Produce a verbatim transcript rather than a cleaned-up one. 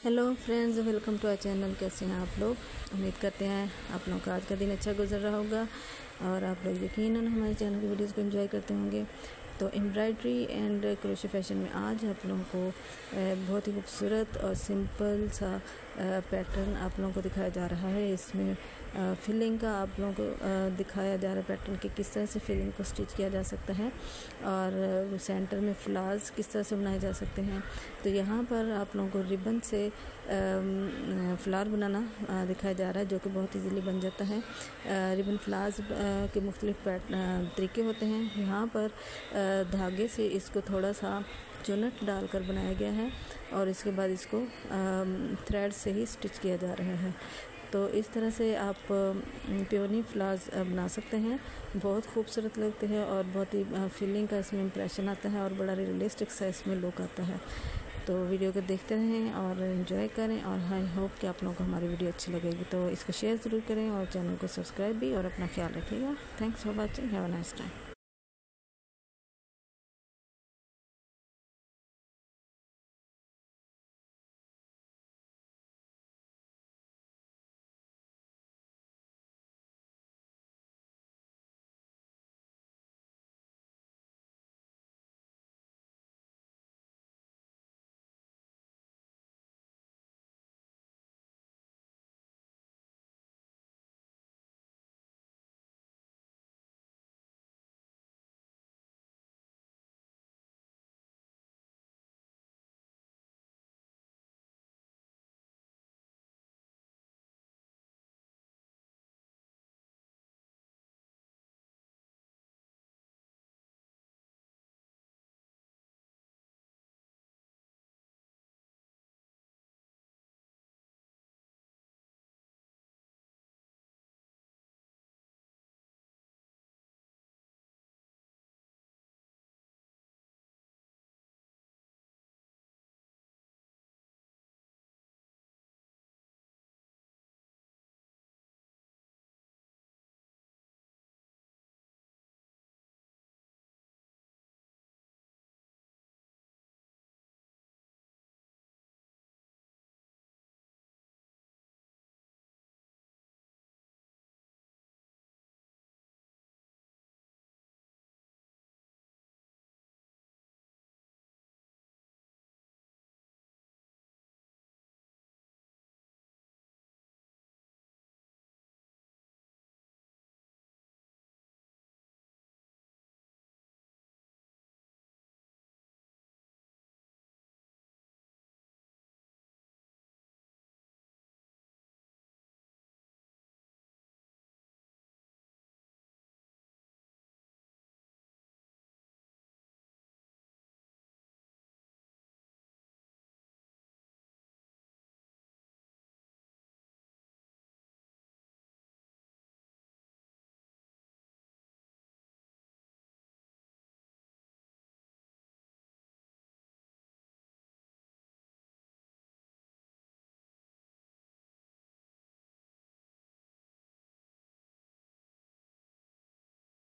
Hello friends, welcome to our channel. कैसे हैं आप लोग? उम्मीद करते हैं आप लोगों का आज का दिन अच्छा गुजर रहा होगा और आप लोग यकीनन हमारे चैनल की वीडियोस को एंजॉय करते होंगे। तो एम्ब्रॉयडरी एंड क्रोशे फैशन में आज आप लोगों को बहुत ही खूबसूरत और सिंपल सा पैटर्न आप लोगों को दिखाया जा रहा है। इसमें फिलिंग का आप लोगों को दिखाया जा रहा है पैटर्न कि किस तरह से फिलिंग को स्टिच किया जा सकता है और सेंटर में फ्लावर्स किस तरह से बनाए जा सकते हैं। तो यहाँ पर आप लोगों को रिबन से फ्लावर बनाना दिखाया जा रहा है, जो कि बहुत इजीली बन जाता है। रिबन फ्लावर्स के मुख्तलिफ तरीके होते हैं। यहाँ पर धागे से इसको थोड़ा सा चुनट डालकर बनाया गया है और इसके बाद इसको थ्रेड से ही स्टिच किया जा रहा है। तो इस तरह से आप पियोनी फ्लावर्स बना सकते हैं। बहुत खूबसूरत लगते हैं और बहुत ही फीलिंग का इसमें इम्प्रेशन आता है और बड़ा रियलिस्टिक सा इसमें लुक आता है। तो वीडियो को देखते रहें और एंजॉय करें और आई होप कि आप लोगों को हमारी वीडियो अच्छी लगेगी। तो इसको शेयर ज़रूर करें और चैनल को सब्सक्राइब भी और अपना ख्याल रखिएगा। Thanks for watching. Have a nice time.